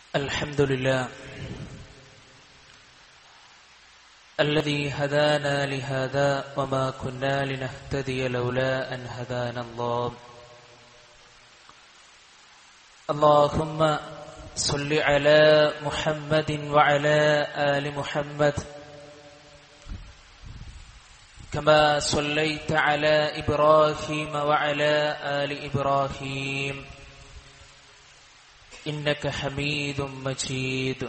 الحمد لله الذي هدانا لهذا وما كنا لنهتدي لولا أن هدانا الله. اللهم صل على محمد وعلى آل محمد كما صليت على إبراهيم وعلى آل إبراهيم إنك حميد مجيد.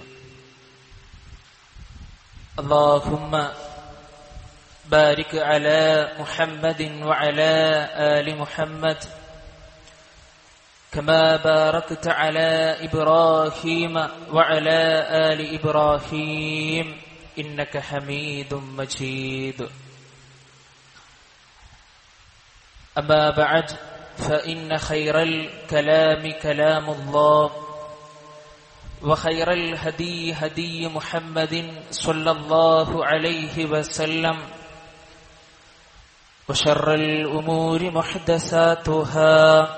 اللهم بارك على محمد وعلى آل محمد كما باركت على إبراهيم وعلى آل إبراهيم إنك حميد مجيد. أما بعد فإن خير الكلام كلام الله وخير الهدي هدي محمد صلى الله عليه وسلم وشر الأمور محدثاتها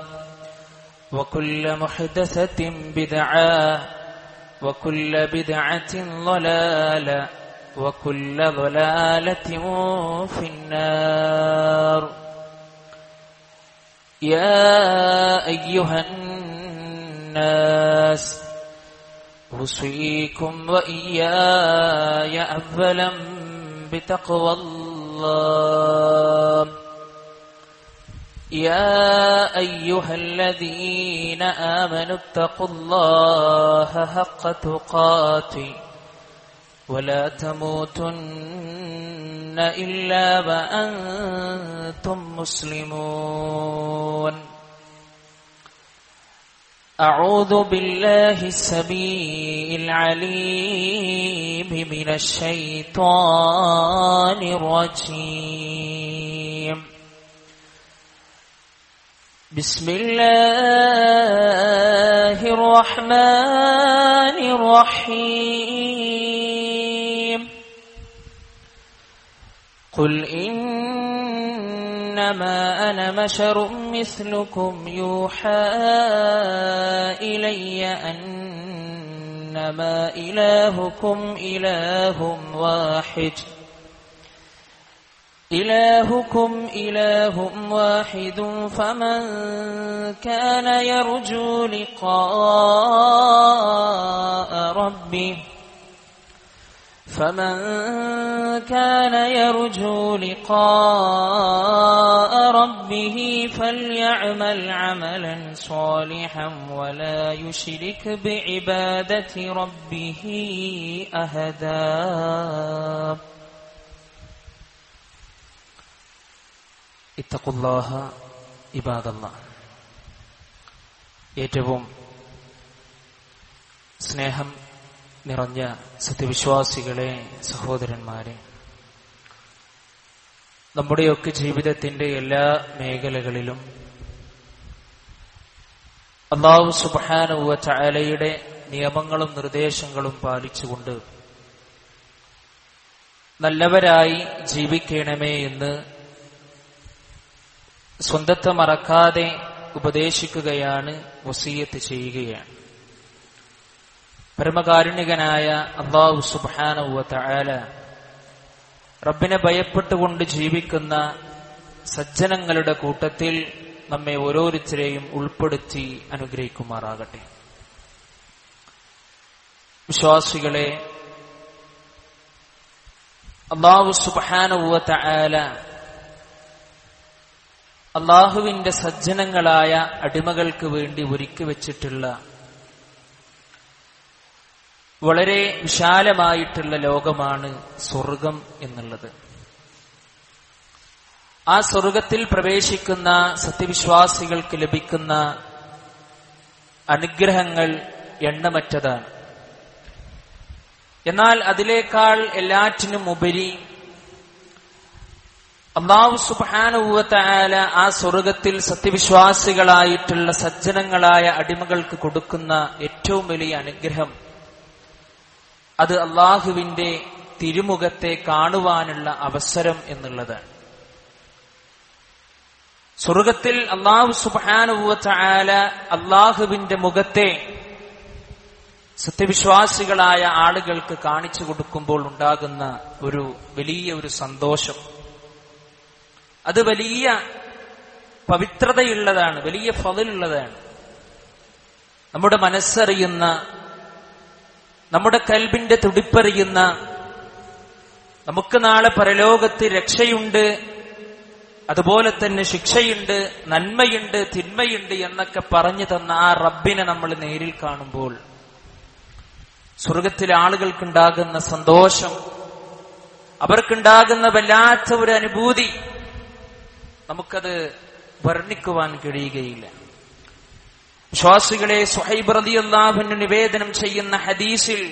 وكل محدثة بدعة وكل بدعة ضلالة وكل ضلالة في النار. يا أيها الناس أوصيكم وإياي أولا بتقوى الله. يا أيها الذين آمنوا اتقوا الله حق تقاته ولا تموتن إلا وأنتم مسلمون. أعوذ بالله السميع العليم من الشيطان الرجيم. بسم الله الرحمن الرحيم. قل إنما أنا بشر مثلكم يوحى إلي أنما إلهكم إله واحد فمن كان يرجو لقاء ربه فليعمل عملا صالحا ولا يشرك بعبادة ربه أحدا. ഇത്തഖുല്ലാഹ ഇബാദല്ലാഹ്. ഏറ്റവും സ്നേഹം നിറഞ്ഞ സത്യവിശ്വാസികളെ, സഹോദരന്മാരെ, നമ്മുടെയൊക്കെ ജീവിതത്തിന്റെ എല്ലാ മേഖലകളിലും അല്ലാഹു സുബ്ഹാനഹു വ തആലയുടെ നിയമങ്ങളും നിർദ്ദേശങ്ങളും പാലിച്ചുകൊണ്ട് നല്ലവരായി ജീവിക്കണമേ എന്ന് സ്വന്തത്തെ മറക്കാതെ ഉപദേശിക്കുകയാണ്, വസിയ്യത്ത് ചെയ്യുകയാണ്. പരമകാരുണികനായ അല്ലാഹു സുബ്ഹാനഹു വ തആല റബ്ബിനെ ഭയപ്പെട്ടുകൊണ്ട് ജീവിക്കുന്ന സജ്ജനങ്ങളുടെ കൂട്ടത്തിൽ നമ്മെ ഓരോരുത്തരെയും ഉൾപ്പെടുത്തി അനുഗ്രഹിക്കുമാറാകട്ടെ. വിശ്വാസികളെ, അല്ലാഹു സുബ്ഹാനഹു വ തആല അല്ലാഹുവിന്റെ സജ്ജനങ്ങളായ അടിമകൾക്ക് വേണ്ടി ഒരുക്കി വച്ചിട്ടുള്ള വളരെ വിശാലമായിട്ടുള്ള ലോകമാണ് സ്വർഗം എന്നുള്ളത്. ആ സ്വർഗത്തിൽ പ്രവേശിക്കുന്ന സത്യവിശ്വാസികൾക്ക് ലഭിക്കുന്ന അനുഗ്രഹങ്ങൾ എണ്ണമറ്റതാണ്. എന്നാൽ അതിലേക്കാൾ എല്ലാറ്റിനും ഉപരി അല്ലാഹു സുബ്ഹാനഹു വ തആല ആ സ്വർഗത്തിൽ സത്യവിശ്വാസികളായിട്ടുള്ള സജ്ജനങ്ങളായ അടിമകൾക്ക് കൊടുക്കുന്ന ഏറ്റവും വലിയ അനുഗ്രഹം അത് അല്ലാഹുവിന്റെ തിരുമുഖത്തെ കാണുവാനുള്ള അവസരം എന്നുള്ളതാണ്. സ്വർഗത്തിൽ അല്ലാഹു സുബ്ഹാനഹു വ തആല അല്ലാഹുവിന്റെ മുഖത്തെ സത്യവിശ്വാസികളായ ആളുകൾക്ക് കാണിച്ചു കൊടുക്കുമ്പോൾ ഉണ്ടാകുന്ന ഒരു വലിയ സന്തോഷം, അത് വലിയ പവിത്രതയുള്ളതാണ്, വലിയ ഫളിലുള്ളതാണ്. നമ്മുടെ മനസ്സറിയുന്ന, നമ്മുടെ കൽബിന്റെ തുടിപ്പറിയുന്ന, നമുക്ക് നാളെ പരലോകത്ത് രക്ഷയുണ്ട്, അതുപോലെ തന്നെ ശിക്ഷയുണ്ട്, നന്മയുണ്ട്, തിന്മയുണ്ട് എന്നൊക്കെ പറഞ്ഞു തന്ന ആ റബ്ബിനെ നമ്മൾ നേരിൽ കാണുമ്പോൾ സ്വർഗത്തിലെ ആളുകൾക്കുണ്ടാകുന്ന സന്തോഷം, അവർക്കുണ്ടാകുന്ന വല്ലാത്ത ഒരു അനുഭൂതി നമുക്കത് വർണ്ണിക്കുവാൻ കഴിയുകയില്ല. വിശ്വാസികളെ, സുഹൈബ് റളിയല്ലാഹു അൻഹു നിവേദനം ചെയ്യുന്ന ഹദീസിൽ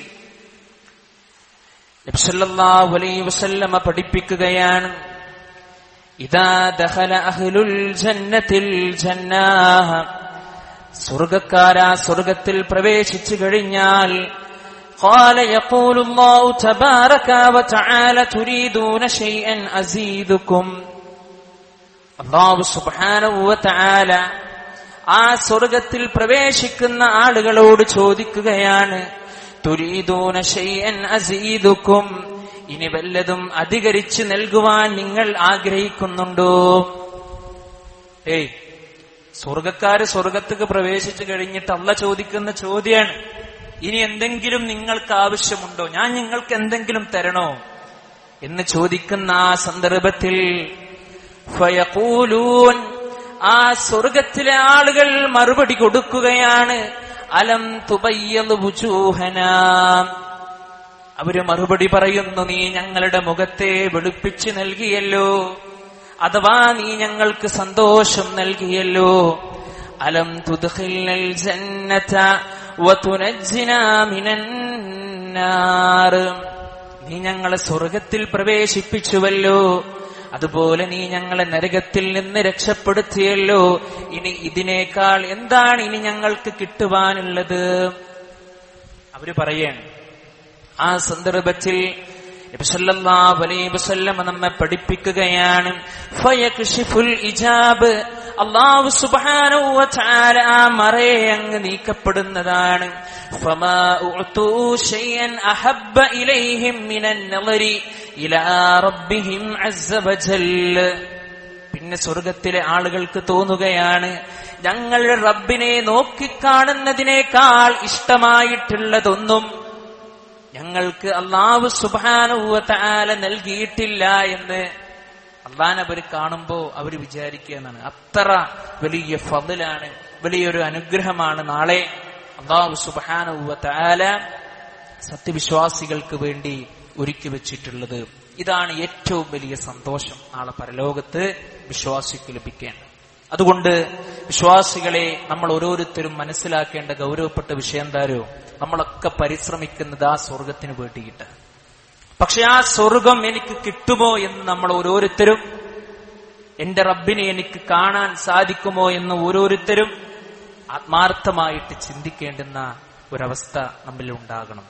നബി സല്ലല്ലാഹു അലൈഹി വസല്ലമ പഠിപ്പിക്കുകയാണ്, ഇദാ ദഖല അഹ്ലുൽ ജന്നത്തിൽ ജന്നാഹ, സ്വർഗ്ഗക്കാരാ സ്വർഗ്ഗത്തിൽ പ്രവേശിച്ചു കഴിഞ്ഞാൽ ഖാല യഖൂലുല്ലാഹു തബാറക വതആല തുരീദൂന ശൈഅൻ അസീദുകും, അല്ലാഹു സുബ്ഹാനഹു വതആല ആ സ്വർഗ്ഗത്തിൽ പ്രവേശിക്കുന്ന ആളുകളോട് ചോദിക്കുകയാണ്, തുരീദൂന ശൈഅൻ അസീദുകും, ഇനി വല്ലതും അധികരിച്ച് നൽകുവാൻ നിങ്ങൾ ആഗ്രഹിക്കുന്നുണ്ടോ? സ്വർഗ്ഗക്കാര് സ്വർഗ്ഗത്തേക്ക് പ്രവേശിച്ചു കഴിഞ്ഞിട്ട് അല്ലാഹ് ചോദിക്കുന്ന ചോദ്യമാണ്, ഇനി എന്തെങ്കിലും നിങ്ങൾക്ക് ആവശ്യമുണ്ടോ, ഞാൻ നിങ്ങൾക്ക് എന്തെങ്കിലും തരണോ എന്ന് ചോദിക്കുന്ന ആ സന്ദർഭത്തിൽ ഫയഖൂലൂൻ, ആ സ്വർഗ്ഗത്തിലെ ആളുകൾ മറുപടി കൊടുക്കുകയാണ്, അലം തുബയ്യദ് വുജൂഹനാ, അവര് മറുപടി പറയുന്നു, നീ ഞങ്ങളുടെ മുഖത്തെ വെളുപ്പിച്ച് നൽകിയല്ലോ, അഥവാ നീ ഞങ്ങൾക്ക് സന്തോഷം നൽകിയല്ലോ. അലം തുദ്ഖിൽനൽ ജന്നത വതുനജ്ജിനാ മിനൻ നാർ, നീ ഞങ്ങളെ സ്വർഗ്ഗത്തിൽ പ്രവേശിപ്പിച്ചുവല്ലോ, അതുപോലെ നീ ഞങ്ങളെ നരകത്തിൽ നിന്ന് രക്ഷപ്പെടുത്തിയല്ലോ. ഇനി ഇതിനേക്കാൾ എന്താണ് ഇനി ഞങ്ങൾക്ക് കിട്ടുവാനുള്ളത്? അവര് പറയാണ്. ആ സന്ദർഭത്തിൽ നബി സല്ലല്ലാഹു അലൈഹി വസല്ലം നമ്മെ പഠിപ്പിക്കുകയാണ്, ഫയക്ഷിഫുൽ ഇജാബ്, അല്ലാഹു സുബ്ഹാനഹു വ തആല ആ മറയെ അങ്ങ് നീക്കപ്പെടുന്നതാണ്. ഫമാ ഉഅതു ശൈഅൻ അഹബ്ബ ഇലൈഹിം മിനൻ നളരി ഇലാ റബ്ബിഹിം അസ്സ വജല്ല, പിന്നെ സ്വർഗ്ഗത്തിലെ ആളുകൾക്ക് തോന്നുകയാണ്, ഞങ്ങളുടെ റബ്ബിനെ നോക്കിക്കാണുന്നതിനേക്കാൾ ഇഷ്ടമായിട്ടുള്ളതൊന്നും ഞങ്ങൾക്ക് അല്ലാഹു സുബ്ഹാനഹു വ തആല നൽകിയിട്ടില്ല എന്ന് അല്ലാഹനെ അവർ കാണുമ്പോ അവർ വിചാരിക്കുകയാണ്. അത്ര വലിയ ഫضലാണ്, വലിയൊരു അനുഗ്രഹമാണ് നാളെ അല്ലാഹു സുബ്ഹാനഹു വ തആല സത്യവിശ്വാസികൾക്ക് വേണ്ടി ഒരുക്കി വെച്ചിട്ടുള്ളത്. ഇതാണ് ഏറ്റവും വലിയ സന്തോഷം നാളെ പരലോകത്ത് വിശ്വാസിക്ക് ലഭിക്കേണ്ടത്. അതുകൊണ്ട് വിശ്വാസികളെ, നമ്മൾ ഓരോരുത്തരും മനസ്സിലാക്കേണ്ട ഗൗരവപ്പെട്ട വിഷയം എന്താരോ, നമ്മളൊക്കെ പരിശ്രമിക്കുന്നത് ആ സ്വർഗത്തിന് വേണ്ടിയിട്ട്. പക്ഷെ ആ സ്വർഗം എനിക്ക് കിട്ടുമോ എന്ന് നമ്മൾ ഓരോരുത്തരും, എന്റെ റബ്ബിനെ എനിക്ക് കാണാൻ സാധിക്കുമോ എന്ന് ഓരോരുത്തരും ആത്മാർത്ഥമായിട്ട് ചിന്തിക്കേണ്ടുന്ന ഒരവസ്ഥ നമ്മിൽ ഉണ്ടാകണം.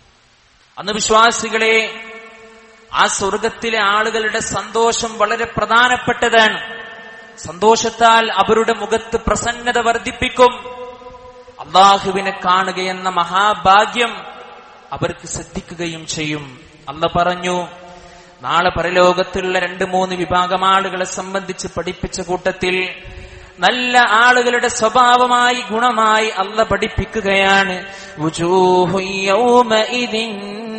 അന്ന് വിശ്വാസികളെ, ആ സ്വർഗത്തിലെ ആളുകളുടെ സന്തോഷം വളരെ പ്രധാനപ്പെട്ടതാണ്. സന്തോഷത്താൽ അവരുടെ മുഖത്ത് പ്രസന്നത വർദ്ധിപ്പിക്കും. അല്ലാഹുവിനെ കാണുകയെന്ന മഹാഭാഗ്യം അവർക്ക് സിദ്ധിക്കുകയും ചെയ്യും. അല്ലാഹ് പറഞ്ഞു, നാളെ പരലോകത്തുള്ള 2-3 വിഭാഗം ആളുകളെ സംബന്ധിച്ച് പഠിപ്പിച്ച കൂട്ടത്തിൽ നല്ല ആളുകളുടെ സ്വഭാവമായി, ഗുണമായി അല്ലാഹ് പഠിപ്പിക്കുകയാണ്, വുജൂഹു യൗമഇദിൻ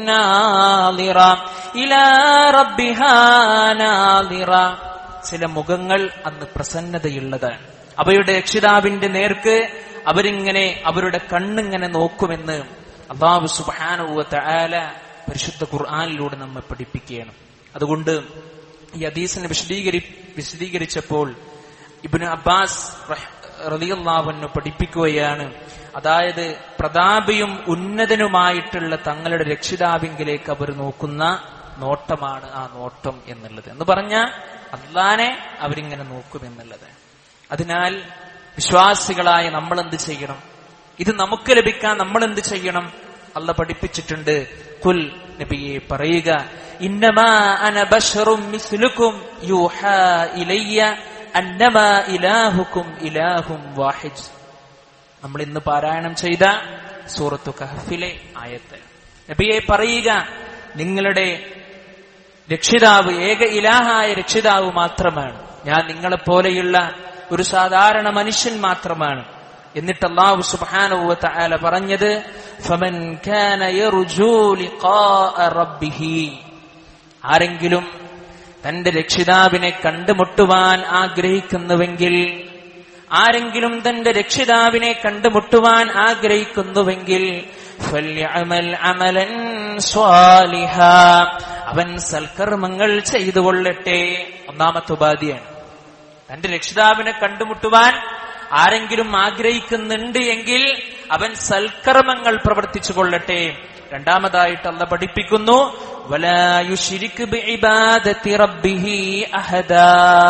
നാളിറ ഇലാ റബ്ബിഹാ നാളിറ, ചില മുഖങ്ങൾ അന്ന് പ്രസന്നതയുള്ളതാണ്. അവയുടെ രക്ഷിതാവിന്റെ നേർക്ക് അവരിങ്ങനെ അവരുടെ കണ്ണിങ്ങനെ നോക്കുമെന്ന് അല്ലാഹു സുബ്ഹാനഹു വ തആല പരിശുദ്ധ ഖുർആനിലൂടെ നമ്മെ പഠിപ്പിക്കുകയാണ്. അതുകൊണ്ട് ഈ ഹദീസിനെ വിശദീകരിച്ചപ്പോൾ ഇബ്നു അബ്ബാസ് റളിയല്ലാഹു അൻഹു പഠിപ്പിക്കുകയാണ്, അതായത് പ്രതാപിയും ഉന്നതനുമായിട്ടുള്ള തങ്ങളുടെ രക്ഷിതാവിങ്കിലേക്ക് അവർ നോക്കുന്ന നോട്ടമാണ് ആ നോട്ടം എന്നുള്ളത്. എന്ന് പറഞ്ഞാൽ അല്ലാഹനെ അവരിങ്ങനെ നോക്കുമെന്നുള്ളത്. അതിനാൽ വിശ്വാസികളായ നമ്മൾ എന്ത് ചെയ്യണം? ഇത് നമുക്ക് ലഭിക്കാൻ നമ്മൾ എന്ത് ചെയ്യണം? അല്ലാഹ് പഠിപ്പിച്ചിട്ടുണ്ട്. ഖുൽ, നബിയെ പറയുക, ഇന്നമാ അന ബശറും മിസ്ലുക്കും യൂഹാ ഇലയ്യ അന്നമാ ഇലാഹുക്കും ഇലാഹും വാഹിദ്. നമ്മൾ ഇന്ന് പാരായണം ചെയ്ത സൂറത്തു കഹ്ഫിലെ ആയത്ത്. നബിയെ പറയുക, നിങ്ങളുടെ രക്ഷിതാവ് ഏക ഇലാഹായ രക്ഷിതാവ് മാത്രമാണ്, ഞാൻ നിങ്ങളെപ്പോലെയുള്ള ഒരു സാധാരണ മനുഷ്യൻ മാത്രമാണ്. എന്നിട്ട് അല്ലാഹു സുബ്ഹാനഹു വ തആല പറഞ്ഞത്, ഫമൻ കാന യർജൂ ലിഖാഅ റബ്ബിഹി, ആരെങ്കിലും തന്റെ രക്ഷിതാവിനെ കണ്ടുമുട്ടുവാൻ ആഗ്രഹിക്കുന്നുവെങ്കിൽ, ആരെങ്കിലും തന്റെ രക്ഷിതാവിനെ കണ്ടുമുട്ടുവാൻ ആഗ്രഹിക്കുന്നുവെങ്കിൽ ഫല്യഅമൽ അമലൻ സ്വാലിഹാ, അവൻ സൽക്കർമ്മങ്ങൾ ചെയ്തുകൊള്ളട്ടെ. ഒന്നാമത്തെ ഉപാധിയാണ്. തന്റെ രക്ഷിതാവിനെ കണ്ടുമുട്ടുവാൻ ആരെങ്കിലും ആഗ്രഹിക്കുന്നുണ്ട് എങ്കിൽ അവൻ സൽക്കർമ്മങ്ങൾ പ്രവർത്തിച്ചു കൊള്ളട്ടെ. രണ്ടാമതായിട്ട് അല്ലാഹു പഠിപ്പിക്കുന്നു, വലാ യുശ്രിക് ബിഇബാദത്തി റബ്ബിഹി അഹദാ,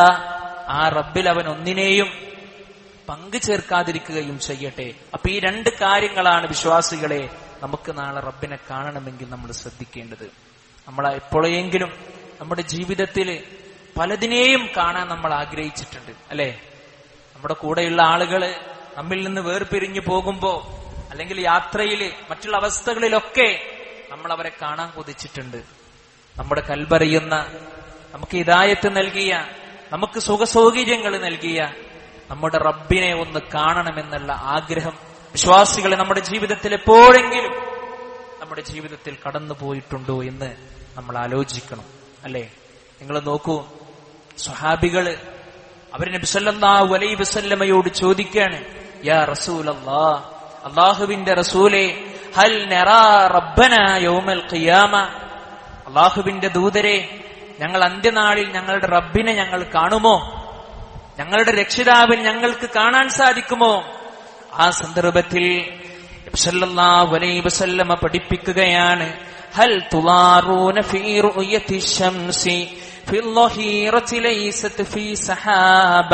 ആ റബ്ബിൽ അവൻ ഒന്നിനെയും പങ്കു ചേർക്കാതിരിക്കുകയും ചെയ്യട്ടെ. അപ്പൊ ഈ രണ്ട് കാര്യങ്ങളാണ് വിശ്വാസികളെ നമുക്ക് നാളെ റബ്ബിനെ കാണണമെങ്കിൽ നമ്മൾ ശ്രദ്ധിക്കേണ്ടത്. നമ്മൾ എപ്പോഴെങ്കിലും നമ്മുടെ ജീവിതത്തിൽ പലതിനെയും കാണാൻ നമ്മൾ ആഗ്രഹിച്ചിട്ടുണ്ട്, അല്ലെ? നമ്മുടെ കൂടെയുള്ള ആളുകള് നമ്മിൽ നിന്ന് വേർപിരിഞ്ഞു പോകുമ്പോ, അല്ലെങ്കിൽ യാത്രയില്, മറ്റുള്ള അവസ്ഥകളിലൊക്കെ നമ്മൾ അവരെ കാണാൻ കൊതിച്ചിട്ടുണ്ട്. നമ്മുടെ കൽബറിയുന്ന, നമുക്ക് ഹിദായത്ത് നൽകിയ, നമുക്ക് സുഖസൗകര്യങ്ങൾ നൽകിയ നമ്മുടെ റബ്ബിനെ ഒന്ന് കാണണമെന്നുള്ള ആഗ്രഹം വിശ്വാസികളെ നമ്മുടെ ജീവിതത്തിൽ എപ്പോഴെങ്കിലും നമ്മുടെ ജീവിതത്തിൽ കടന്നു പോയിട്ടുണ്ടോ എന്ന് നമ്മൾ ആലോചിക്കണം, അല്ലെ? നിങ്ങൾ നോക്കൂ, സ്വഹാബികള് അവർ നബി സല്ലല്ലാഹു അലൈഹി വസല്ലമയോട് ചോദിക്കുകയാണ്, യാ റസൂലല്ലാഹ്, അല്ലാഹുവിന്റെ റസൂലേ, ഹൽ നറാ റബ്ബനാ യൗമൽ ഖിയാമ, അല്ലാഹുവിന്റെ ദൂതരെ, ഞങ്ങൾ അന്ത്യനാളിൽ ഞങ്ങളുടെ റബ്ബിനെ ഞങ്ങൾ കാണുമോ? ഞങ്ങളുടെ രക്ഷിതാവിനെ ഞങ്ങൾക്ക് കാണാൻ സാധിക്കുമോ? ആ സന്ദർഭത്തിൽ നബി സല്ലല്ലാഹു അലൈഹി വസല്ലമ പഠിപ്പിക്കുകയാണ്, ഹൽ തുളാറൂന ഫീ റുയതി ശംസി ഫി ളഹീറതി ലൈസത് ഫീ സഹാബ,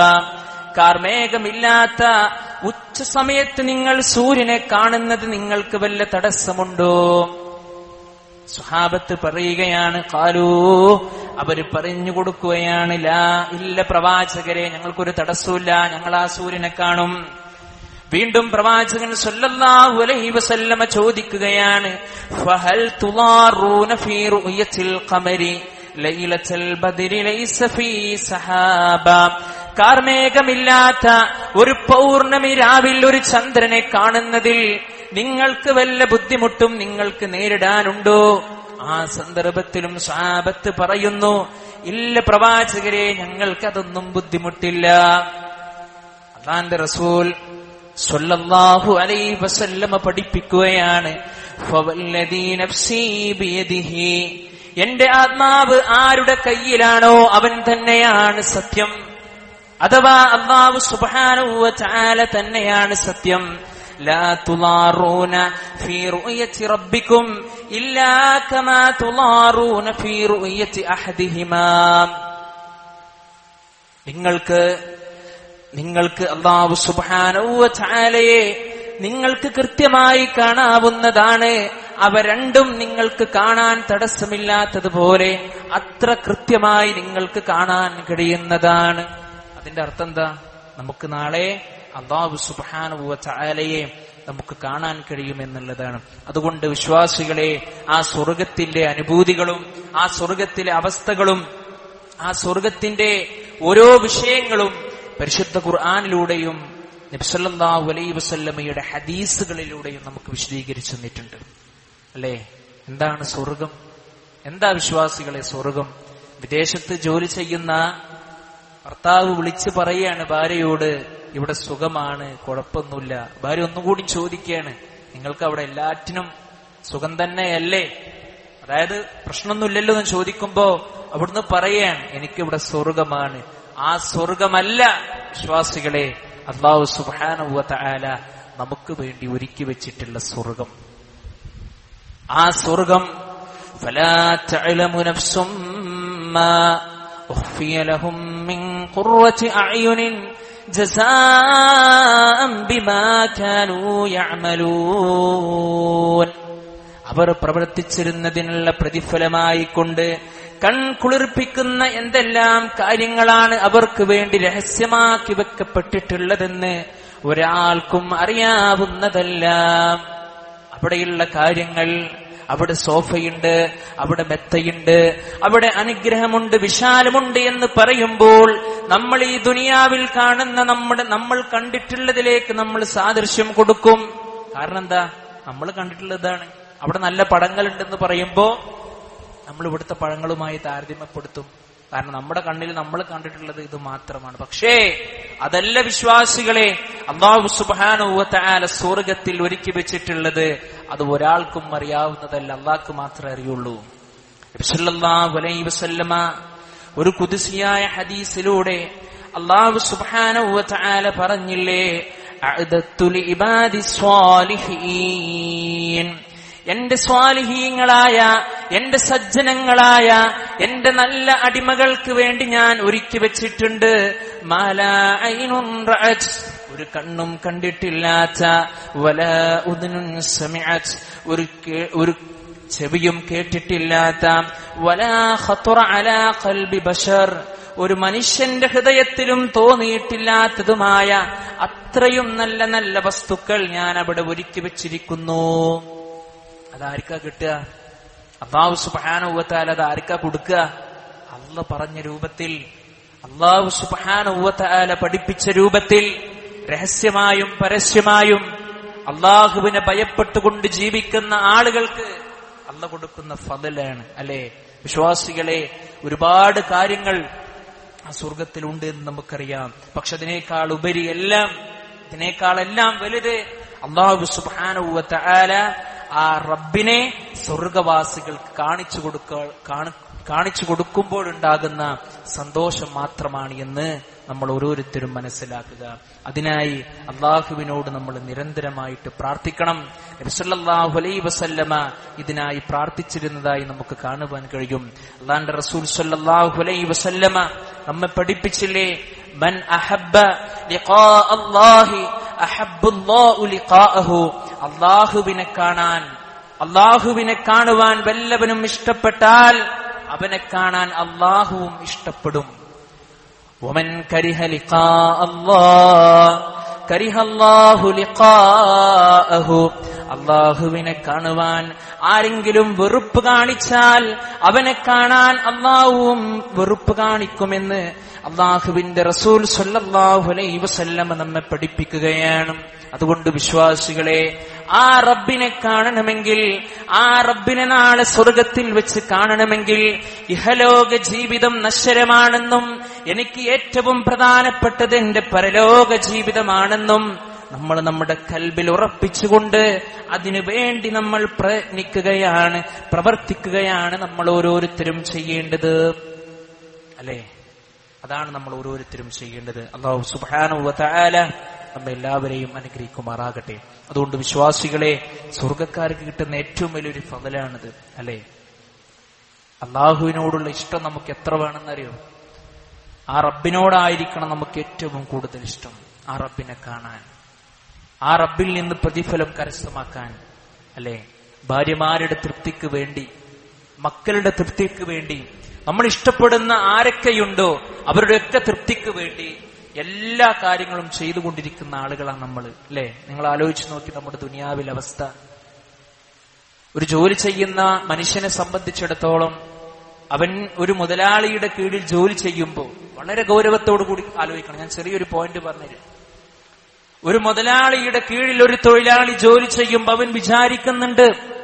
കാർമേഘമില്ലാത്ത ഉച്ച സമയത്ത് നിങ്ങൾ സൂര്യനെ കാണുന്നത് നിങ്ങൾക്ക് വല്ല തടസ്സമുണ്ടോ? സ്വഹാബത്ത് പറയുകയാണ്, ഖാലൂ, അവര് പറഞ്ഞു കൊടുക്കുകയാണ്, ലാ, ഇല്ല പ്രവാചകരെ, ഞങ്ങൾക്കൊരു തടസ്സമില്ല, ഞങ്ങൾ ആ സൂര്യനെ കാണും. വീണ്ടും പ്രവാചകൻ സല്ലല്ലാഹു അലൈഹി വസല്ലമ ചോദിക്കുകയാണ്, ഫഹൽ തുളാറൂന ഫീ റുയത്തിൽ ഖമരി ലൈലത്തുൽ ബദ്രി ലൈസ ഫീ സഹാബ, കാർമേഘമില്ലാത്ത ഒരു പൗർണമി രാവിൽ ഒരു ചന്ദ്രനെ കാണുന്നതിൽ നിങ്ങൾക്ക് വല്ല ബുദ്ധിമുട്ടും നിങ്ങൾക്ക് നേരിടാനുണ്ടോ? ആ സന്ദർഭത്തിലും സ്വഹാബത്ത് പറയുന്നു, ഇല്ല പ്രവാചകരെ, ഞങ്ങൾക്കതൊന്നും ബുദ്ധിമുട്ടില്ല. അല്ലാഹുവിന്റെ റസൂൽ സ്വല്ലല്ലാഹു അലൈഹി വസല്ലമ പഠിപ്പിക്കുകയാണ്, ഫവല്ലദീ നഫ്സീ ബിയദിഹി, എന്റെ ആത്മാവ് ആരുടെ കയ്യിലാണോ അവൻ തന്നെയാണ് സത്യം, അഥവാ അല്ലാഹു സുബ്ഹാനഹു വ തആല തന്നെയാണ് സത്യം. ലാ തുളാറൂന ഫീ റുയതി റബ്ബികും ഇല്ലാ കമാ തുളാറൂന ഫീ റുയതി അഹദിഹിമാ, നിങ്ങൾക്ക് അല്ലാഹു സുബ്ഹാനഹു വ തആലയെ നിങ്ങൾക്ക് കൃത്യമായി കാണാവുന്നതാണ്. അവ രണ്ടും നിങ്ങൾക്ക് കാണാൻ തടസ്സമില്ലാത്തതുപോലെ അത്ര കൃത്യമായി നിങ്ങൾക്ക് കാണാൻ കഴിയുന്നതാണ്. അതിന്റെ അർത്ഥം എന്താ? നമുക്ക് നാളെ അല്ലാഹു സുബ്ഹാനഹു വ തആലയെ നമുക്ക് കാണാൻ കഴിയുമെന്നുള്ളതാണ്. അതുകൊണ്ട് വിശ്വാസികളെ, ആ സ്വർഗത്തിന്റെ അനുഭൂതികളും ആ സ്വർഗത്തിലെ അവസ്ഥകളും ആ സ്വർഗത്തിന്റെ ഓരോ വിഷയങ്ങളും പരിശുദ്ധ ഖുർആനിലൂടെയും നബി സല്ലല്ലാഹു അലൈഹി വസല്ലമയുടെ ഹദീസുകളിലൂടെയും നമുക്ക് വിശദീകരിച്ചു തന്നിട്ടുണ്ട്, അല്ലേ? എന്താണ് സ്വർഗം? എന്താ വിശ്വാസികളെ സ്വർഗം? വിദേശത്ത് ജോലി ചെയ്യുന്ന ഭർത്താവ് വിളിച്ച് പറയുകയാണ് ഭാര്യയോട്, ഇവിടെ സുഖമാണ്, കുഴപ്പമൊന്നുമില്ല. ഭാര്യ ഒന്നുകൂടി ചോദിക്കുകയാണ്, നിങ്ങൾക്ക് അവിടെ എല്ലാറ്റിനും സുഖം തന്നെയല്ലേ? അതായത് പ്രശ്നമൊന്നുമില്ലല്ലോ എന്ന് ചോദിക്കുമ്പോ അവിടുന്ന് പറയുകയാണ്, എനിക്കിവിടെ സ്വർഗമാണ്. ആ സ്വർഗമല്ല വിശ്വാസികളെ അല്ലാഹു സുബ്ഹാനഹു വ തആല നമുക്ക് വേണ്ടി ഒരുക്കി വെച്ചിട്ടുള്ള സ്വർഗം. ആ സ്വർഗം ഫലാ തഅലമു നഫ്സും മാ ഉഖ്ഫിയ ലഹും മിൻ ഖുർറതി അഅ്യുനിൻ ജസാഅൻ ബിമാ കാനൂ യഅമലൂൻ, അവർ പ്രവർത്തിച്ചിരുന്നതിനുള്ള പ്രതിഫലമായി കൊണ്ട് കൺകുളിർപ്പിക്കുന്ന എന്തെല്ലാം കാര്യങ്ങളാണ് അവർക്ക് വേണ്ടി രഹസ്യമാക്കി വെക്കപ്പെട്ടിട്ടുള്ളതെന്ന് ഒരാൾക്കും അറിയാവുന്നതല്ല. അവിടെയുള്ള കാര്യങ്ങൾ, അവിടെ സോഫയുണ്ട്, അവിടെ മെത്തയുണ്ട്, അവിടെ അനുഗ്രഹമുണ്ട്, വിശാലമുണ്ട് എന്ന് പറയുമ്പോൾ നമ്മൾ ഈ ദുനിയാവിൽ കാണുന്ന നമ്മൾ കണ്ടിട്ടുള്ളതിലേക്ക് നമ്മൾ സാദൃശ്യം കൊടുക്കും. കാരണം എന്താ? നമ്മൾ കണ്ടിട്ടുള്ളതാണ്. അവിടെ നല്ല പഴങ്ങളുണ്ടെന്ന് പറയുമ്പോ നമ്മൾ ഇവിടുത്തെ പഴങ്ങളുമായി താരതമ്യപ്പെടുത്തും. കാരണം നമ്മുടെ കണ്ണിൽ നമ്മൾ കണ്ടിട്ടുള്ളത് ഇത് മാത്രമാണ്. പക്ഷേ അതല്ല വിശ്വാസികളെ, അല്ലാഹു സുബ്ഹാനഹു വ തആല സ്വർഗ്ഗത്തിൽ ഒരുക്കി വെച്ചിട്ടുള്ളത് അത് ഒരാൾക്കും അറിയാവുന്നതല്ല, അല്ലാഹുക്ക് മാത്രമേ അറിയുള്ളൂ. നബി സല്ലല്ലാഹു അലൈഹി വസല്ലമ ഒരു ഖുദ്സിയായ ഹദീസിലൂടെ അല്ലാഹു സുബ്ഹാനഹു വ തആല പറഞ്ഞില്ലേ, അഅദത്തു ലിഇബാദി സ്വാലിഹീൻ, എന്റെ സ്വാലിഹീങ്ങളായ, എന്റെ സജ്ജനങ്ങളായ, എന്റെ നല്ല അടിമകൾക്ക് വേണ്ടി ഞാൻ ഒരുക്കി വെച്ചിട്ടുണ്ട് മാലാ ഐനുൻ റഅത്, ഒരു കണ്ണും കണ്ടിട്ടില്ലാത്ത, വലാ ഉദ്നുൻ സമിഅത്, ഒരു ചെവിയും കേട്ടിട്ടില്ലാത്ത, വലാ ഖത്തറ അലാ ഖൽബി ബശർ, ഒരു മനുഷ്യന്റെ ഹൃദയത്തിലും തോന്നിയിട്ടില്ലാത്തതുമായ അത്രയും നല്ല നല്ല വസ്തുക്കൾ ഞാൻ അവിടെ ഒരുക്കി വെച്ചിരിക്കുന്നു. അതാർക്കാ കിട്ടുക? അല്ലാഹു സുബ്ഹാനഹു വ തആല അതാർക്കാ കൊടുക്കുക? അല്ലാഹു പറഞ്ഞ രൂപത്തിൽ, അല്ലാഹു സുബ്ഹാനഹു വ തആല പഠിപ്പിച്ച രൂപത്തിൽ, രഹസ്യമായും പരസ്യമായും അല്ലാഹുവിനെ ഭയപ്പെട്ടുകൊണ്ട് ജീവിക്കുന്ന ആളുകൾക്ക് അല്ലാഹു കൊടുക്കുന്ന ഫളലാണ്. അല്ലെ വിശ്വാസികളെ, ഒരുപാട് കാര്യങ്ങൾ ആ സ്വർഗത്തിലുണ്ട് എന്ന് നമുക്കറിയാം. പക്ഷെ ഇതിനേക്കാളെല്ലാം വലുത് അല്ലാഹു സുബ്ഹാനഹു വ തആല ആ റബ്ബിനെ സ്വർഗവാസികൾക്ക് കാണിച്ചു കൊടുക്കുമ്പോഴുണ്ടാകുന്ന സന്തോഷം മാത്രമാണ് എന്ന് നമ്മൾ ഓരോരുത്തരും മനസ്സിലാക്കുക. അതിനായി അള്ളാഹുവിനോട് നമ്മൾ നിരന്തരമായിട്ട് പ്രാർത്ഥിക്കണം. നബി സല്ലല്ലാഹു അലൈഹി വസല്ലമ ഇതിനായി പ്രാർത്ഥിച്ചിരുന്നതായി നമുക്ക് കാണുവാൻ കഴിയും. അല്ലാഹുവിന്റെ റസൂൽ സല്ലല്ലാഹു അലൈഹി വസല്ലമ നമ്മെ പഠിപ്പിച്ചില്ലേ, മൻ അഹബ്ബ ലിഖാ അല്ലാഹി അഹബ്ബുല്ലാഹു ലിഖാഅഹു, അല്ലാഹുവിനെ കാണുവാൻ വല്ലവനും ഇഷ്ടപ്പെട്ടാൽ അവനെ കാണാൻ അല്ലാഹുവും ഇഷ്ടപ്പെടും. വമൻ കരിഹ ലിഖാ അല്ലാഹ് കരിഹ അല്ലാഹു ലിഖാഅഹു, അല്ലാഹുവിനെ കാണുവാൻ ആരെങ്കിലും വെറുപ്പ് കാണിച്ചാൽ അവനെ കാണാൻ അല്ലാഹുവും വെറുപ്പ് കാണിക്കുമെന്ന് അല്ലാഹുവിന്റെ റസൂൽ സല്ലല്ലാഹു അലൈഹി വസല്ലം നമ്മെ പഠിപ്പിക്കുകയാണ്. അതുകൊണ്ട് വിശ്വാസികളെ, ആ റബ്ബിനെ കാണണമെങ്കിൽ, ആ റബ്ബിനെ നാളെ സ്വർഗത്തിൽ വെച്ച് കാണണമെങ്കിൽ ഇഹലോക ജീവിതം നശ്വരമാണെന്നും എനിക്ക് ഏറ്റവും പ്രധാനപ്പെട്ടത് എന്റെ പരലോക ജീവിതമാണെന്നും നമ്മൾ നമ്മുടെ കൽബിൽ ഉറപ്പിച്ചുകൊണ്ട് അതിനു വേണ്ടി നമ്മൾ പ്രയത്നിക്കുകയാണ്, പ്രവർത്തിക്കുകയാണ് നമ്മൾ ഓരോരുത്തരും ചെയ്യേണ്ടത്. അല്ലെ, അതാണ് നമ്മൾ ഓരോരുത്തരും ചെയ്യേണ്ടത്. അല്ലാഹു സുബ്ഹാനഹു വ തആല നമ്മെ എല്ലാവരെയും അനുഗ്രഹിക്കുമാറാകട്ടെ. അതുകൊണ്ട് വിശ്വാസികളെ, സ്വർഗക്കാർക്ക് കിട്ടുന്ന ഏറ്റവും വലിയൊരു ഫളലാണിത്. അല്ലെ, അള്ളാഹുവിനോടുള്ള ഇഷ്ടം നമുക്ക് എത്ര വേണമെന്നറിയോ? ആ റബ്ബിനോടായിരിക്കണം നമുക്ക് ഏറ്റവും കൂടുതൽ ഇഷ്ടം. ആ റബ്ബിനെ കാണാൻ, ആ റബ്ബിൽ നിന്ന് പ്രതിഫലം കരസ്ഥമാക്കാൻ. അല്ലെ, ഭാര്യമാരുടെ തൃപ്തിക്ക് വേണ്ടി, മക്കളുടെ തൃപ്തിക്ക് വേണ്ടി, നമ്മൾ ഇഷ്ടപ്പെടുന്ന ആരൊക്കെയുണ്ടോ അവരുടെയൊക്കെ തൃപ്തിക്ക് വേണ്ടി എല്ലാ കാര്യങ്ങളും ചെയ്തുകൊണ്ടിരിക്കുന്ന ആളുകളാണ് നമ്മൾ. അല്ലെ, നിങ്ങൾ ആലോചിച്ച് നോക്കി നമ്മുടെ ദുനിയാവിലെ അവസ്ഥ. ഒരു ജോലി ചെയ്യുന്ന മനുഷ്യനെ സംബന്ധിച്ചിടത്തോളം അവൻ ഒരു മുതലാളിയുടെ കീഴിൽ ജോലി ചെയ്യുമ്പോൾ വളരെ ഗൗരവത്തോടു കൂടി ആലോചിക്കണം. ഞാൻ ചെറിയൊരു പോയിന്റ് പറഞ്ഞുതരാം. ഒരു മുതലാളിയുടെ കീഴിൽ ഒരു തൊഴിലാളി ജോലി ചെയ്യുമ്പോൾ അവൻ വിചാരിക്കുന്നുണ്ട്,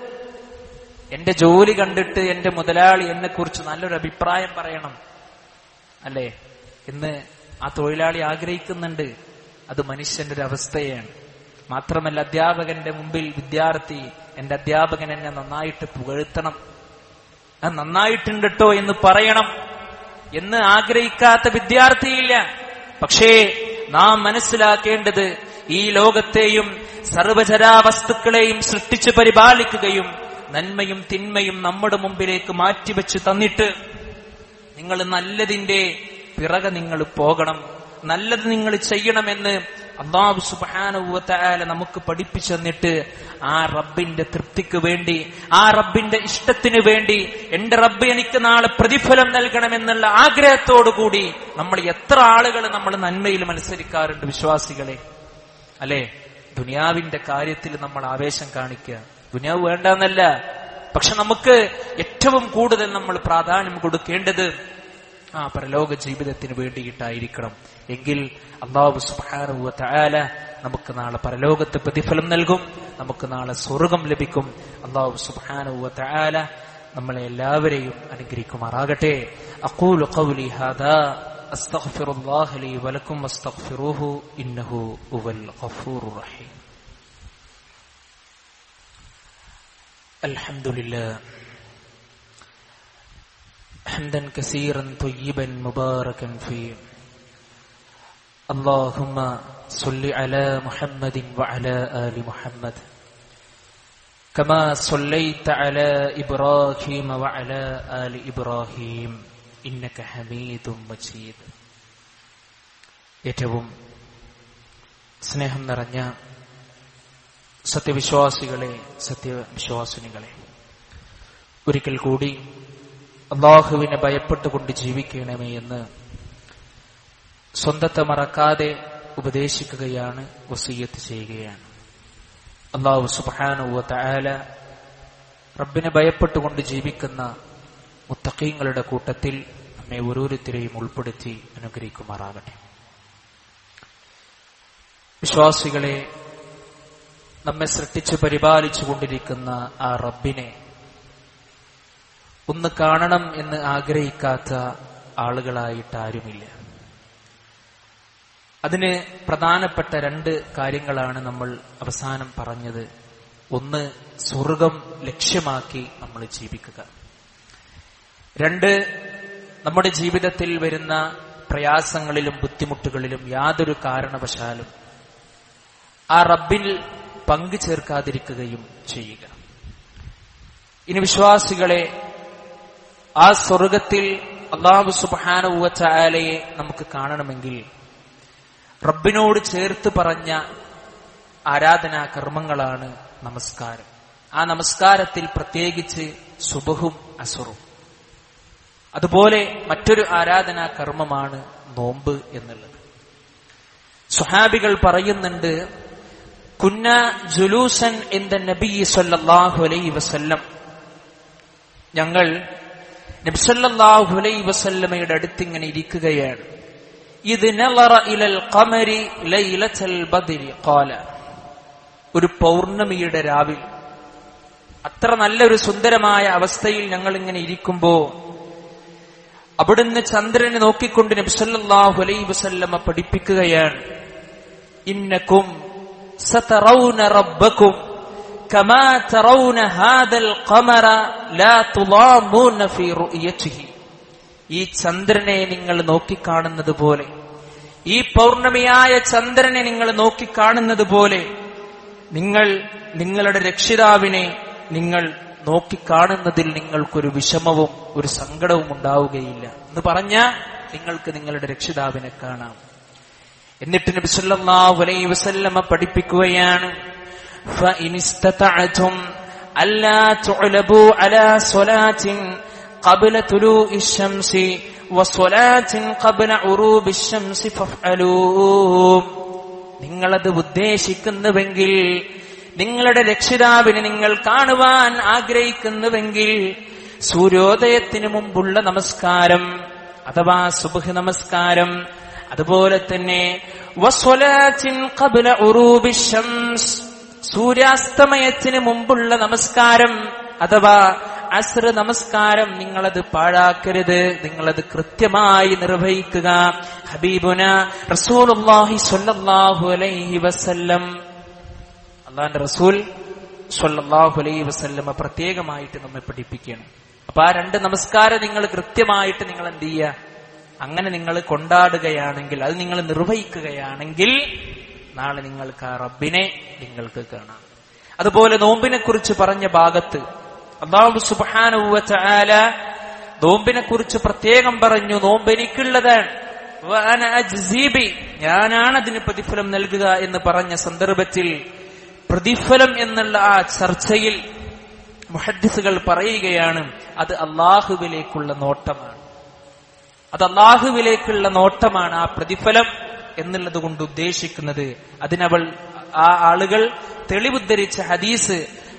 എന്റെ ജോലി കണ്ടിട്ട് എന്റെ മുതലാളി എന്നെ കുറിച്ച് നല്ലൊരു അഭിപ്രായം പറയണം. അല്ലെ, ഇന്ന് ആ തൊഴിലാളി ആഗ്രഹിക്കുന്നുണ്ട്. അത് മനുഷ്യന്റെ ഒരു അവസ്ഥയാണ്. മാത്രമല്ല, അധ്യാപകന്റെ മുമ്പിൽ വിദ്യാർത്ഥി, എന്റെ അധ്യാപകൻ എന്നെ നന്നായിട്ട് പുകഴ്ത്തണം, നന്നായിട്ടുണ്ട് കേട്ടോ എന്ന് പറയണം എന്ന് ആഗ്രഹിക്കാത്ത വിദ്യാർത്ഥിയില്ല. പക്ഷേ നാം മനസ്സിലാക്കേണ്ടത്, ഈ ലോകത്തെയും സർവചരാവസ്തുക്കളെയും സൃഷ്ടിച്ചു പരിപാലിക്കുകയും നന്മയും തിന്മയും നമ്മുടെ മുമ്പിലേക്ക് മാറ്റിവെച്ച് തന്നിട്ട് നിങ്ങൾ നല്ലതിന്റെ പിറകെ നിങ്ങൾ പോകണം, നല്ലത് നിങ്ങൾ ചെയ്യണമെന്ന് അല്ലാഹു സുബ്ഹാനഹു വ തആല നമുക്ക് പഠിപ്പിച്ചു തന്നിട്ട് ആ റബ്ബിന്റെ തൃപ്തിക്ക് വേണ്ടി, ആ റബ്ബിന്റെ ഇഷ്ടത്തിന് വേണ്ടി, എന്റെ റബ്ബ് എനിക്ക് നാളെ പ്രതിഫലം നൽകണമെന്നുള്ള ആഗ്രഹത്തോടു കൂടി നമ്മൾ എത്ര ആളുകൾ നമ്മൾ നന്മയിൽ മത്സരിക്കാറുണ്ട് വിശ്വാസികളെ. അല്ലെ, ദുനിയാവിന്റെ കാര്യത്തിൽ നമ്മൾ ആവേശം കാണിക്കുക, ദുനിയാവ് വേണ്ടെന്നല്ല, പക്ഷെ നമുക്ക് ഏറ്റവും കൂടുതൽ നമ്മൾ പ്രാധാന്യം കൊടുക്കേണ്ടത് ആ പരലോക ജീവിതത്തിന് വേണ്ടിയിട്ടായിരിക്കണം. എങ്കിൽ അല്ലാഹു സുബ്ഹാനഹു വ തആല നമുക്ക് നാളെ പരലോകത്ത് പ്രതിഫലം നൽകും, നമുക്ക് നാളെ സ്വർഗ്ഗം ലഭിക്കും. അല്ലാഹു സുബ്ഹാനഹു വ തആല നമ്മളെ എല്ലാവരെയും അനുഗ്രഹിക്കുമാറാകട്ടെ. അഖൂലു ഖൗലി ഹാദാ അസ്തഗ്ഫിറുല്ലാഹ ലീ വലക്കും വസ്തഗ്ഫിറൂഹു ഇന്നഹു ഹുവൽ ഗഫൂറുർ റഹീം. അൽഹംദുലില്ലാഹ് ഹംദൻ കസീറൻ ത്വയ്യിബൻ മുബാറകൻ ഫീഹി. اللهم صل على محمد وعلى آل محمد كما صليت على إبراهيم وعلى آل إبراهيم إنك حميد مجيد. ഏറ്റവും സ്നേഹം നിറഞ്ഞ സത്യവിശ്വാസികളെ, സത്യവിശ്വാസിനികളെ, ഒരിക്കൽ കൂടി അല്ലാഹുവിനെ ഭയപ്പെട്ടുകൊണ്ട് ജീവിക്കണമേ എന്ന് സ്വന്തത്തെ മറക്കാതെ ഉപദേശിക്കുകയാണ്, വസിയ്യത്ത് ചെയ്യുകയാണ്. അല്ലാഹു സുബ്ഹാനഹു വ തആല റബ്ബിനെ ഭയപ്പെട്ടുകൊണ്ട് ജീവിക്കുന്ന മുത്തഖീങ്ങളുടെ കൂട്ടത്തിൽ നമ്മെ ഓരോരുത്തരെയും ഉൾപ്പെടുത്തി അനുഗ്രഹിക്കുമാറാകട്ടെ. വിശ്വാസികളെ, നമ്മെ സൃഷ്ടിച്ച് പരിപാലിച്ചു കൊണ്ടിരിക്കുന്ന ആ റബ്ബിനെ ഒന്ന് കാണണം എന്ന് ആഗ്രഹിക്കാത്ത ആളുകളായിട്ട് ആരുമില്ല. അതിന് പ്രധാനപ്പെട്ട 2 കാര്യങ്ങളാണ് നമ്മൾ അവസാനം പറഞ്ഞത്. ഒന്ന്, സ്വർഗം ലക്ഷ്യമാക്കി നമ്മൾ ജീവിക്കുക. 2, നമ്മുടെ ജീവിതത്തിൽ വരുന്ന പ്രയാസങ്ങളിലും ബുദ്ധിമുട്ടുകളിലും യാതൊരു കാരണവശാലും ആ റബ്ബിൽ പങ്കു ചേർക്കാതിരിക്കുകയും ചെയ്യുക. ഇനി വിശ്വാസികളെ, ആ സ്വർഗത്തിൽ അല്ലാഹു സുബ്ഹാനഹു വ തആലയെ നമുക്ക് കാണണമെങ്കിൽ റബ്ബിനോട് ചേർത്ത് പറഞ്ഞ ആരാധനാ കർമ്മങ്ങളാണ് നമസ്കാരം. ആ നമസ്കാരത്തിൽ പ്രത്യേകിച്ച് സുബഹും അസുറും. അതുപോലെ മറ്റൊരു ആരാധനാ കർമ്മമാണ് നോമ്പ് എന്നുള്ളത്. സ്വഹാബികൾ പറയുന്നുണ്ട്, കുന്ന ജുലൂസൻ ഇൻദ നബി സല്ലല്ലാഹു അലൈഹി വസല്ലം, ഞങ്ങൾ നബി സല്ലല്ലാഹു അലൈഹി വസല്ലമയുടെ അടുത്ത് ഇങ്ങനെ ഇരിക്കുകയാണ്. ഇദ് നളറ ഇലൽ ഖമരി ലൈലത്തുൽ ബദ്രി ഖാല, ഒരു പൗർണമിയുടെ രാവിൽ അത്ര നല്ലൊരു സുന്ദരമായ അവസ്ഥയിൽ ഞങ്ങൾ ഇങ്ങനെ ഇരിക്കുമ്പോ അവിടുന്ന് ചന്ദ്രനെ നോക്കിക്കൊണ്ട് നബി സല്ലല്ലാഹു അലൈഹി വസല്ലമ പഠിപ്പിക്കുകയാണ്, ഇന്നകും സതറൗന റബ്ബകും കമാ തറൗന ഹാദൽ ഖമറ ലാ തുളാമൂന ഫീ റുയതിഹി. ഈ ചന്ദ്രനെ നിങ്ങൾ നോക്കിക്കാണുന്നത് പോലെ, ഈ പൗർണമിയായ ചന്ദ്രനെ നിങ്ങൾ നോക്കിക്കാണുന്നത് പോലെ നിങ്ങൾ നിങ്ങളുടെ രക്ഷിതാവിനെ നിങ്ങൾ നോക്കിക്കാണുന്നതിൽ നിങ്ങൾക്കൊരു വിഷമവും ഒരു സങ്കടവും ഉണ്ടാവുകയില്ല എന്ന് പറഞ്ഞാൽ നിങ്ങൾക്ക് നിങ്ങളുടെ രക്ഷിതാവിനെ കാണാം. എന്നിട്ട് നബി സല്ലല്ലാഹു അലൈഹി വസല്ലമ പഠിപ്പിക്കുകയാണ്, ഫഇൻ ഇസ്തതഅതും അല്ലാ തുഅലബു അലാ സ്വലാത്തിൻ ഖബ്ല തുലൂഇ ശംസി വസ്വലാത്തിൻ ഖബ്ല ഉറൂബി ശംസി ഫഫഅലൂ. നിങ്ങളത് ഉദ്ദേശിക്കുന്നുവെങ്കിൽ, നിങ്ങളുടെ രക്ഷിതാവിനെ നിങ്ങൾ കാണുവാൻ ആഗ്രഹിക്കുന്നുവെങ്കിൽ സൂര്യോദയത്തിന് മുമ്പുള്ള നമസ്കാരം അഥവാ സുബ്ഹ് നമസ്കാരം, അതുപോലെ തന്നെ വസ്വലാത്തിൻ ഖബ്ല ഉറൂബി ശംസ്, സൂര്യാസ്തമയത്തിന് മുമ്പുള്ള നമസ്കാരം അഥവാ അസ്ർ നമസ്കാരം, നിങ്ങളത് പാഴാക്കരുത്, നിങ്ങളത് കൃത്യമായി നിർവഹിക്കുക. ഹബീബുന റസൂലുള്ളാഹി സ്വല്ലല്ലാഹു അലൈഹി വസല്ലം, അല്ലാഹുവിന്റെ റസൂൽ സ്വല്ലല്ലാഹു അലൈഹി വസല്ലമ പ്രത്യേകമായിട്ട് നമ്മെ പഠിപ്പിക്കണം. അപ്പൊ ആ 2 നമസ്കാരം നിങ്ങൾ കൃത്യമായിട്ട് നിങ്ങൾ എന്ത് ചെയ്യുക, അങ്ങനെ നിങ്ങൾ കൊണ്ടാടുകയാണെങ്കിൽ, അത് നിങ്ങൾ നിർവഹിക്കുകയാണെങ്കിൽ നാളെ നിങ്ങൾക്ക് ആ റബ്ബിനെ നിങ്ങൾക്ക് കാണാം. അതുപോലെ നോമ്പിനെ കുറിച്ച് പറഞ്ഞ ഭാഗത്ത് അല്ലാഹു സുബ്ഹാനഹു വ തആല നോമ്പിനെ കുറിച്ച് പ്രത്യേകം പറഞ്ഞു, നോമ്പ് എനിക്കുള്ളതാണ്, വഅന അജ്സീബി, ഞാനാണ് അതിന് പ്രതിഫലം നൽകുക എന്ന് പറഞ്ഞ സന്ദർഭത്തിൽ പ്രതിഫലം എന്നുള്ള ആ ചർച്ചയിൽ മുഹദ്ദിസുകൾ പറയുകയാണ്, അത് അല്ലാഹുവിലേക്കുള്ള നോട്ടമാണ്. അത് അല്ലാഹുവിലേക്കുള്ള നോട്ടമാണ് ആ പ്രതിഫലം എന്നുള്ളത് കൊണ്ട് ഉദ്ദേശിക്കുന്നത്. ആ ആളുകൾ തെളിവുദ്ധരിച്ച ഹദീസ്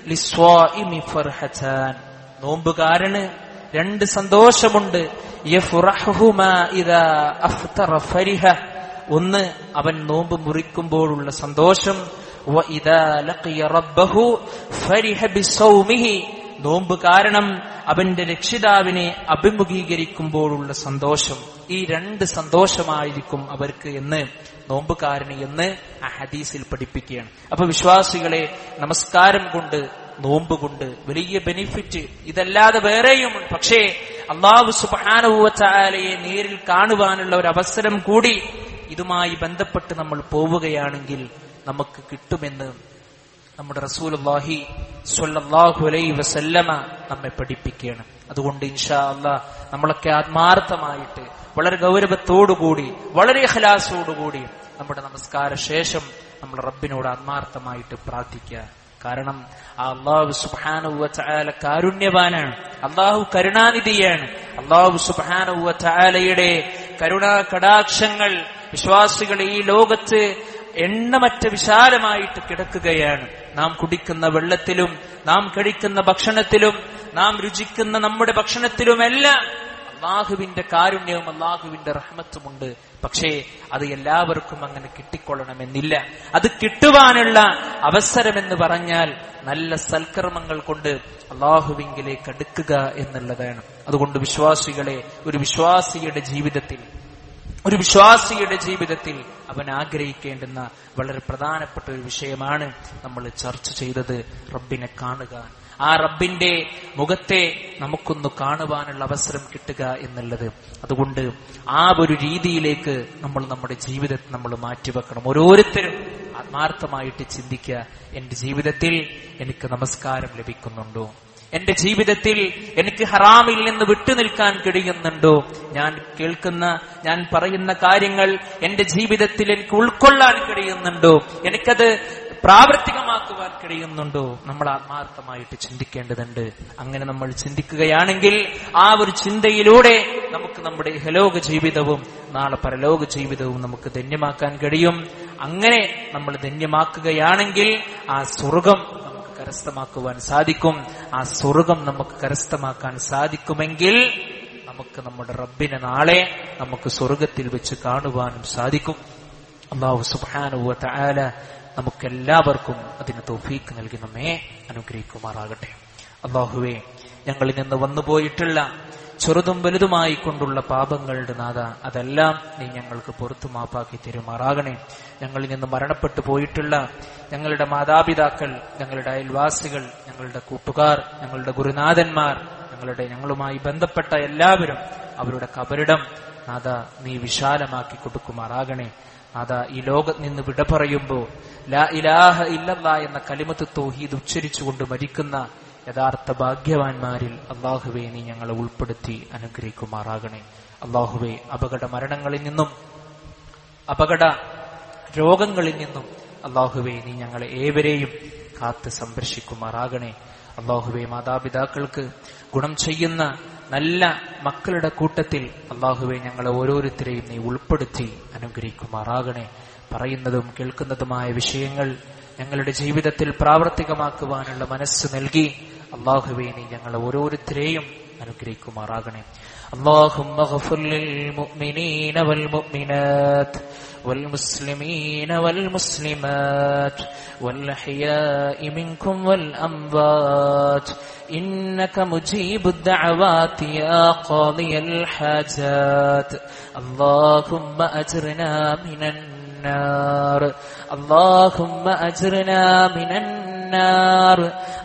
ലിസ്വാഇമി ഫർഹതാൻ, നോമ്പുകാരന് രണ്ട് സന്തോഷമുണ്ട്. യഫ്റഹുമാ ഇദാ അഫ്തറ ഫരിഹ, ഒന്ന് അവൻ നോമ്പ് മുറിക്കുമ്പോഴുള്ള സന്തോഷം. വ ഇദാ ലഖിയ റബ്ബഹു ഫരിഹ ബിസൗമിഹി, നോമ്പ് കാരണം അവന്റെ രക്ഷിതാവിനെ അഭിമുഖീകരിക്കുമ്പോഴുള്ള സന്തോഷം. ഈ രണ്ട് സന്തോഷമായിരിക്കും അവർക്ക് എന്ന് നോമ്പുകാരന് എന്ന് ആ ഹദീസിൽ പഠിപ്പിക്കുകയാണ്. അപ്പൊ വിശ്വാസികളെ, നമസ്കാരം കൊണ്ട് നോമ്പ് കൊണ്ട് വലിയ ബെനിഫിറ്റ് ഇതല്ലാതെ വേറെയുമുണ്ട്. പക്ഷേ അല്ലാഹു സുബ്ഹാനഹു വ തആലയെ നേരിൽ കാണുവാനുള്ള ഒരു അവസരം കൂടി ഇതുമായി ബന്ധപ്പെട്ട് നമ്മൾ പോവുകയാണെങ്കിൽ നമുക്ക് കിട്ടുമെന്ന് നമ്മുടെ റസൂലുള്ളാഹി സ്വല്ലല്ലാഹു അലൈഹി വസല്ലമ നമ്മെ പഠിപ്പിക്കുകയാണ്. അതുകൊണ്ട് ഇൻഷാ അല്ലാഹ് നമ്മളൊക്കെ ആത്മാർത്ഥമായിട്ട് വളരെ ഗൗരവത്തോടുകൂടി വളരെ ഇഖ്ലാസോടുകൂടി നമ്മുടെ നമസ്കാര ശേഷം നമ്മൾ റബ്ബിനോട് ആത്മാർത്ഥമായിട്ട് പ്രാർത്ഥിക്കുക. കാരണം ആ അല്ലാഹു സുബ്ഹാനഹു വ തആല കാരുണ്യവാനാണ്, അല്ലാഹു കരുണാനിധിയാണ്. അല്ലാഹു സുബ്ഹാനഹു വ തആലയുടെ കരുണാ കടാക്ഷങ്ങൾ വിശ്വാസികളെ ഈ ലോകത്ത് എണ്ണമറ്റ വിശാലമായിട്ട് കിടക്കുകയാണ്. നാം കുടിക്കുന്ന വെള്ളത്തിലും നാം കഴിക്കുന്ന ഭക്ഷണത്തിലും നാം രുചിക്കുന്ന നമ്മുടെ ഭക്ഷണത്തിലുമെല്ലാം അല്ലാഹുവിന്റെ കാരുണ്യവും അല്ലാഹുവിന്റെ റഹ്മത്തുമുണ്ട്. പക്ഷേ അത് എല്ലാവർക്കും അങ്ങനെ കിട്ടിക്കൊള്ളണമെന്നില്ല. അത് കിട്ടുവാനുള്ള അവസരമെന്ന് പറഞ്ഞാൽ നല്ല സൽക്കർമ്മങ്ങൾ കൊണ്ട് അല്ലാഹുവിങ്കിലേക്ക് അടുക്കുക എന്നുള്ളതാണ്. അതുകൊണ്ട് വിശ്വാസികളെ, ഒരു വിശ്വാസിയുടെ ജീവിതത്തിൽ അവൻ ആഗ്രഹിക്കേണ്ടുന്ന വളരെ പ്രധാനപ്പെട്ട ഒരു വിഷയമാണ് നമ്മൾ ചർച്ച ചെയ്തത്, റബ്ബിനെ കാണുക. ആ റബ്ബിന്റെ മുഖത്തെ നമുക്കൊന്ന് കാണുവാനുള്ള അവസരം കിട്ടുക എന്നുള്ളത്. അതുകൊണ്ട് ആ ഒരു രീതിയിലേക്ക് നമ്മൾ നമ്മുടെ ജീവിതത്തെ നമ്മൾ മാറ്റിവെക്കണം. ഓരോരുത്തരും ആത്മാർത്ഥമായിട്ട് ചിന്തിക്കുക, എന്റെ ജീവിതത്തിൽ എനിക്ക് നമസ്കാരം ലഭിക്കുന്നുണ്ടോ? എന്റെ ജീവിതത്തിൽ എനിക്ക് ഹറാമിൽ നിന്ന് വിട്ടുനിൽക്കാൻ കഴിയുന്നുണ്ടോ? ഞാൻ പറയുന്ന കാര്യങ്ങൾ എന്റെ ജീവിതത്തിൽ എനിക്ക് ഉൾക്കൊള്ളാൻ കഴിയുന്നുണ്ടോ? എനിക്കത് പ്രാവർത്തികമാക്കുവാൻ കഴിയുന്നുണ്ടോ? നമ്മൾ ആത്മാർത്ഥമായിട്ട് ചിന്തിക്കേണ്ടതുണ്ട്. അങ്ങനെ നമ്മൾ ചിന്തിക്കുകയാണെങ്കിൽ ആ ഒരു ചിന്തയിലൂടെ നമുക്ക് നമ്മുടെ ഇഹലോക ജീവിതവും നാളെ പരലോക ജീവിതവും നമുക്ക് ധന്യമാക്കാൻ കഴിയും. അങ്ങനെ നമ്മൾ ധന്യമാക്കുകയാണെങ്കിൽ ആ സ്വർഗം കരസ്ഥമാക്കുവാൻ സാധിക്കും. ആ സ്വർഗം നമുക്ക് കരസ്ഥമാക്കാൻ സാധിക്കുമെങ്കിൽ നമുക്ക് നമ്മുടെ റബ്ബിനെ നാളെ നമുക്ക് സ്വർഗത്തിൽ വെച്ച് കാണുവാനും സാധിക്കും. അല്ലാഹു സുബ്ഹാനഹു വ തആല നമുക്കെല്ലാവർക്കും അതിന് തൗഫീഖ് നൽകി നമ്മെ അനുഗ്രഹിക്കുമാറാകട്ടെ. അല്ലാഹുവേ, ഞങ്ങളിൽ നിന്ന് വന്നുപോയിട്ടുള്ള ചെറുതും വലുതുമായി കൊണ്ടുള്ള പാപങ്ങളുടെ നാഥ, അതെല്ലാം നീ ഞങ്ങൾക്ക് പുറത്തു മാപ്പാക്കി തരുമാറാകണേ. ഞങ്ങളിൽ നിന്ന് മരണപ്പെട്ടു പോയിട്ടുള്ള ഞങ്ങളുടെ മാതാപിതാക്കൾ, ഞങ്ങളുടെ അയൽവാസികൾ, ഞങ്ങളുടെ കൂട്ടുകാർ, ഞങ്ങളുടെ ഗുരുനാഥന്മാർ, ഞങ്ങളുമായി ബന്ധപ്പെട്ട എല്ലാവരും, അവരുടെ കബറിടം നാഥ നീ വിശാലമാക്കി കൊടുക്കുമാറാകണേ. നാഥ, ഈ ലോകത്ത് നിന്ന് വിട പറയുമ്പോ ലാ ഇലാഹ ഇല്ലല്ലാഹ് എന്ന കലിമത്ത് തൗഹീദ് ഉച്ചരിച്ചുകൊണ്ട് മരിക്കുന്ന യഥാർത്ഥ ഭാഗ്യവാന്മാരിൽ അല്ലാഹുവേ നീ ഞങ്ങളെ ഉൾപ്പെടുത്തി അനുഗ്രഹിക്കുമാറാകണേ. അല്ലാഹുവേ, അപകട മരണങ്ങളിൽ നിന്നും അപകട രോഗങ്ങളിൽ നിന്നും അല്ലാഹുവേ നീ ഞങ്ങളെ ഏവരെയും കാത്ത് സംരക്ഷിക്കുമാറാകണേ. അല്ലാഹുവേ, മാതാപിതാക്കൾക്ക് ഗുണം ചെയ്യുന്ന നല്ല മക്കളുടെ കൂട്ടത്തിൽ അല്ലാഹുവേ ഞങ്ങളെ ഓരോരുത്തരെയും നീ ഉൾപ്പെടുത്തി അനുഗ്രഹിക്കുമാറാകണേ. പറയുന്നതും കേൾക്കുന്നതുമായ വിഷയങ്ങൾ ഞങ്ങളുടെ ജീവിതത്തിൽ പ്രാവർത്തികമാക്കുവാനുള്ള മനസ്സ് നൽകി അല്ലാഹുവേ നീ ഞങ്ങളെ ഓരോരുത്തരെയും അനുഗ്രഹിക്കുമാറാകണേ. اللهم اغفر للمؤمنين والمؤمنات والمسلمين والمسلمات والأحياء منكم والأموات إنك مجيب الدعوات يا قاضي الحاجات. اللهم أجرنا من النار، اللهم أجرنا من النار،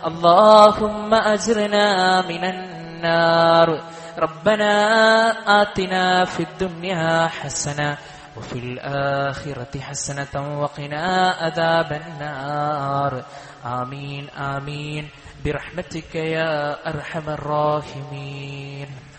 اللهم أجرنا من النار. ربنا آتنا في الدنيا حسنة وفي الآخرة حسنة وقنا عذاب النار. آمين آمين برحمتك يا أرحم الراحمين.